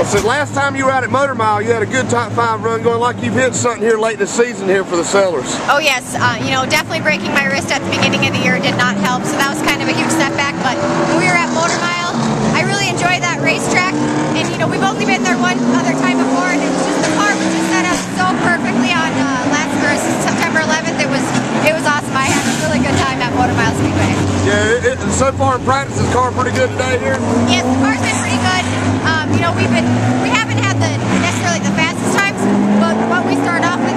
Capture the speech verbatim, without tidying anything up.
So last time you were out at Motor Mile, you had a good top five run going, like you've hit something here late this season here for the Sathers. Oh yes, uh, you know, definitely breaking my wrist at the beginning of the year did not help, so that was kind of a huge setback, but when we were at Motor Mile, I really enjoyed that racetrack, and you know, we've only been there one other time before, and it's just, the car was just set up so perfectly on uh, last or September eleventh, it was, it was awesome. I had a really good time at Motor Mile Speedway. Yeah, it, it, so far in practice, is the car pretty good today here? Yes, the car's been pretty good. Um, you know, we've been, we haven't had the necessarily the fastest times, but what we start off with